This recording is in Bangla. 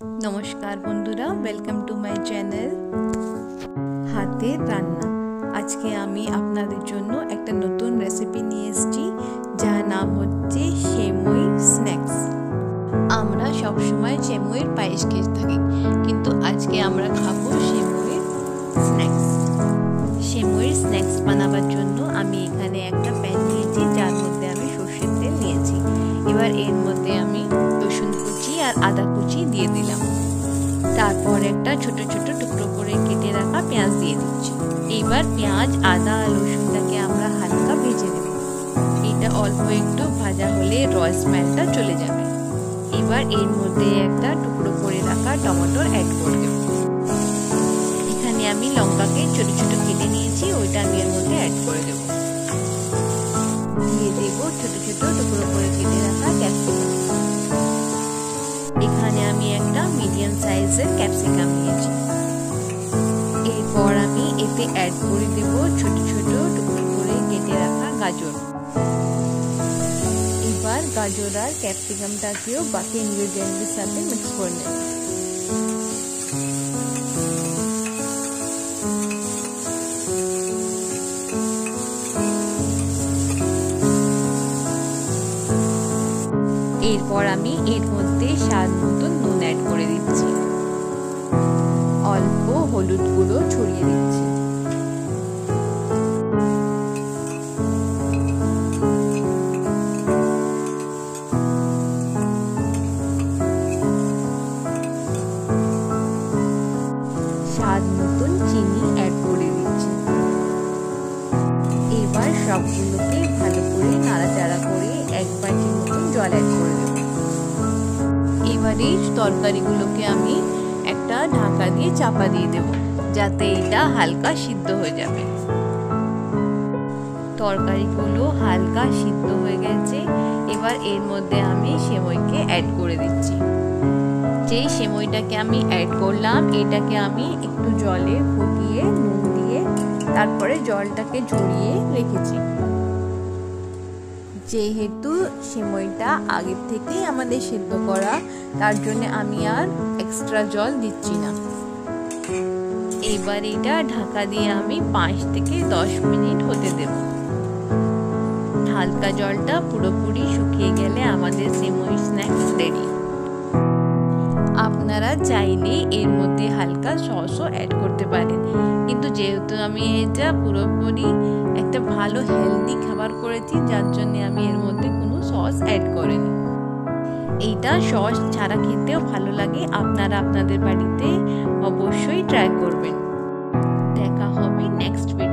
नमस्कार बंधुरा वेलकम टू माई चैनल हाथेर रान्ना। आज के आमी आपनादेर जोन्नो एकटा नतून रेसिपि निये एसेछि जार नाम होच्छे सेमई स्नैक्स। आमरा सब समय सेमईर पायेस खेये थाकि किन्तु आजके आमरा खाबो सेमईर स्नैक्स। सेमईर स्नैक्स बानाबार जोन्नो आमी एखाने एकटा पैन नियेछि जार मध्ये आमी सर्षेर तेल नियेछि। एबार एर मध्ये आमी रसुन कुचि और आदा कुचि दिए दिलाम। तारपर एकटा छोटो छोटो टुकरो करे केटे राखा पेঁয়াজ दिए दिচ্ছি। एबार पेঁয়াজ आदा और रसुनटाके आमरा हालका भेजे नेब। एटा अल्प एकटु भाजा होले र स्मेलटा चले जाबे। एबार एर मध्ये एकटा टुकरो करे राखा टमेटो ऐड करे देब। एखाने आमी लंकाके छोटो छोटो केटे निয়েছি ওইটা আমি এর মধ্যে ऐड করে দেব। দিয়ে দেব ছোট ছোট টুকরো করে কেটে রাখা ক্যাপসিকাম। এখানে আমি একটা মিডিয়াম সাইজের ক্যাপসিকাম নিয়েছি। এরপর আমি এতে অ্যাড করে দেব ছোট ছোট টুকরো করে কেটে রাখা গাজর। এবার গাজর আর ক্যাপসিকামটাকেও বাকি ইনগ্রেডিয়েন্টের সাথে মিক্স করে নেব। এরপর আমি এর মধ্যে স্বাদ মতো নুন অ্যাড করে দিচ্ছি। অল্প হলুদ গুঁড়ো ছড়িয়ে দিচ্ছি। স্বাদ মতন চিনি অ্যাড করে দিচ্ছি। এবার সবগুলোকে ভালো করে নাড়াচাড়া করে এক বাটি মতন জল অ্যাড করে দেব। এবারে তরকারিগুলোকে আমি একটা ঢাকা দিয়ে চাপা দিয়ে দেব যাতে এটা হালকা সিদ্ধ হয়ে যাবে। তরকারিগুলো হালকা সিদ্ধ হয়ে গেছে। এবার এর মধ্যে আমি সেমইকে অ্যাড করে দিচ্ছি। যেই সেমইটাকে আমি অ্যাড করলাম এটাকে আমি একটু জলে ফুটিয়ে নুন দিয়ে তারপরে জলটাকে ঝরিয়ে রেখেছি। যেহেতু সেমইটা আগের থেকেই আমাদের সিদ্ধ করা তার জন্য আমি আর এক্সট্রা জল দিচ্ছি না। এবার এটা ঢাকা দিয়ে আমি 5 থেকে 10 মিনিট হতে দেব। হালকা জলটা পুরোপুরি শুকিয়ে গেলে আমাদের সেমই স্ন্যাক্স রেডি। আপনারা চাইলে এর মধ্যে হালকা সসও অ্যাড করতে পারেন, কিন্তু যেহেতু আমি এটা পুরোপুরি একটা ভালো হেলদি খাবার করেছি যার জন্য আমি এর মধ্যে কোনো সস অ্যাড করিনি। এইটা সস ছাড়া খেতেও ভালো লাগে। আপনারা আপনাদের বাড়িতে অবশ্যই ট্রাই করবেন। দেখা হবে নেক্সট ভিডিও।